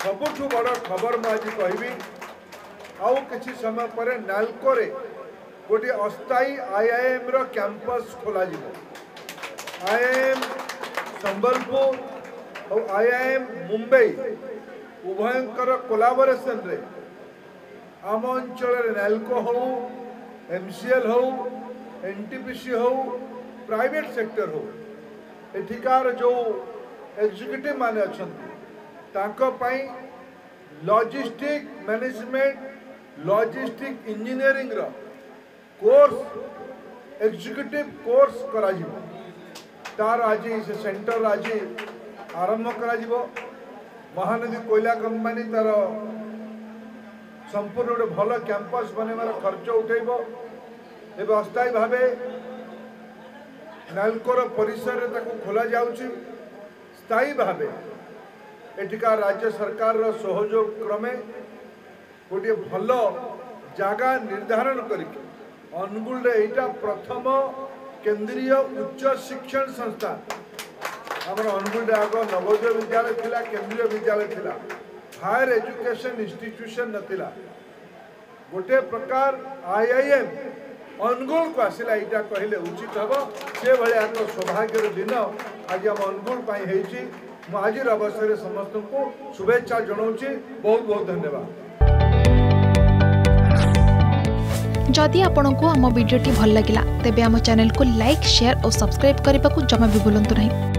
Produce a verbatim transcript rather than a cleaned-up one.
सबुठु बड़ खबर मुझे कहबी आउ किसी समय पर नालको रे गोटे अस्थायी आईआईएम रो कैंपस खोल आईआईएम संबलपुर और आईआईएम मुंबई उभयंकर कोलाबोरेशन रे आम अंचल नालको हो एमसीएल हो एनटीपीसी हो प्राइवेट सेक्टर हो एठिकार जो एग्जीक्यूटिव माने अछंती तांको पई लॉजिस्टिक मैनेजमेंट लॉजिस्टिक इंजीनियरिंग रो कोर्स एग्जीक्यूटिव कोर्स करा जिवो तार आज से सेंटर आज आरंभ करा जिवो महानदी कोयला कंपनी तार संपूर्ण गोटे भल कैंपस बनवार खर्च उठेब एवं अस्थायी भाव नालकोर परिसर में खोल जाऊँगी स्थायी भाव एठिका राज्य सरकार सहयोग क्रमे गोटे भल जगह निर्धारण करके अनुगुल एटा प्रथम केंद्रीय उच्च शिक्षण संस्थान आम अनुगुल आग नवोदय विद्यालय थिला केंद्रीय विद्यालय थिला हायर एजुकेशन इंस्टीट्यूशन नथिला गोटे प्रकार आईआईएम अनुगुल को आसला यहाँ कहले उचित हम से भाया एक सौभाग्यर दिन आज आम अनुगुल आज अवसर में समस्त को शुभेच्छा जनाऊँगी बहुत बहुत धन्यवाद। जदि आपंक आम भिडी भल लगा तेब आम चैनल को लाइक शेयर और सब्सक्राइब करने को जमा भी भूलु नहीं।